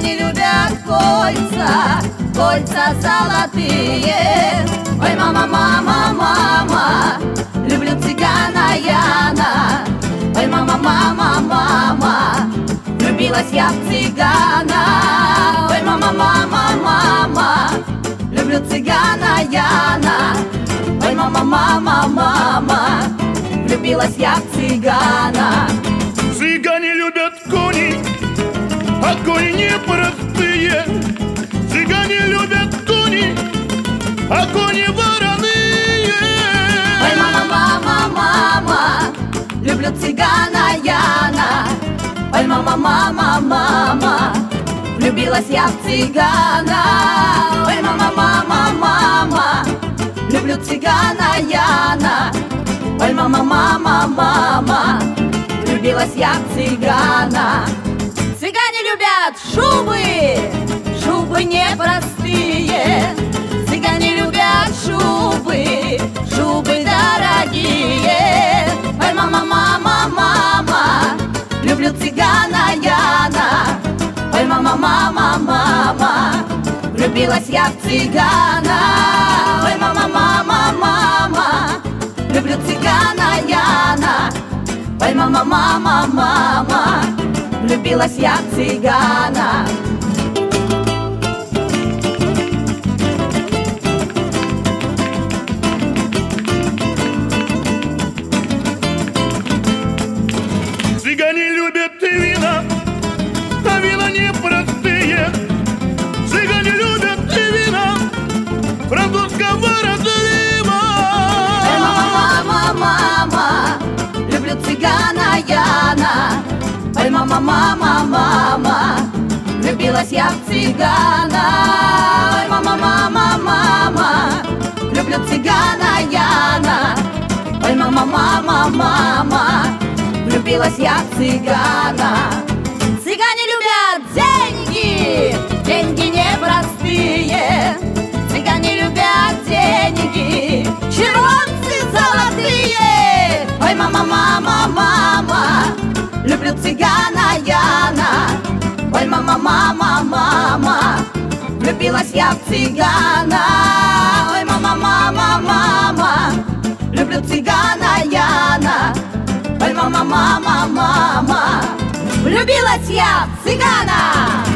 Цыгане любят кольца, кольца золотые. Ой, мама, мама, мама, люблю цыгана Яна. Ой, мама, мама, мама, влюбилась я в цыгана. Ой, мама, мама, мама, люблю цыгана Яна. Ой, мама, мама, мама, влюбилась я в цыгана. Цыгане любят кони, а кони непростые. Цыгане любят кони, а кони вороные. Ой, мама, мама, мама, люблю цыгана Яна. Ой, мама, мама, мама, влюбилась я в цыгана. Ой, мама, мама, мама, люблю цыгана Яна. Ой, мама, мама, мама, влюбилась я в цыгана. Цыгане любят шубы, шубы непростые. Цыгане любят шубы, шубы дорогие. Ой, мама, мама, мама, люблю цыгана Яна. Ой, мама, мама, мама, влюбилась я в цыгана. Ой, мама, мама, мама, люблю цыгана Яна. Ой, мама, мама, мама, влюбилась я в цыгана. Цыгане любят вина, а вина непростые. Цыгане любят вина французского разлива. Ой, мама, мама, мама, люблю цыгана Яна. Ой, мама, мама, мама, влюбилась я в цыгана. Ой, мама, мама, мама, люблю цыгана Яна. Ой, мама, мама, мама, влюбилась я в цыгана. Цыгане любят деньги, деньги непростые. Цыгане любят деньги, червонцы золотые. Ой, мама, мама, мама, люблю цыгана Яна. Ой, мама, мама, мама, влюбилась я в цыгана. Ой, мама, мама, мама, люблю цыгана Яна. Ой, мама, мама, мама, влюбилась я в цыгана.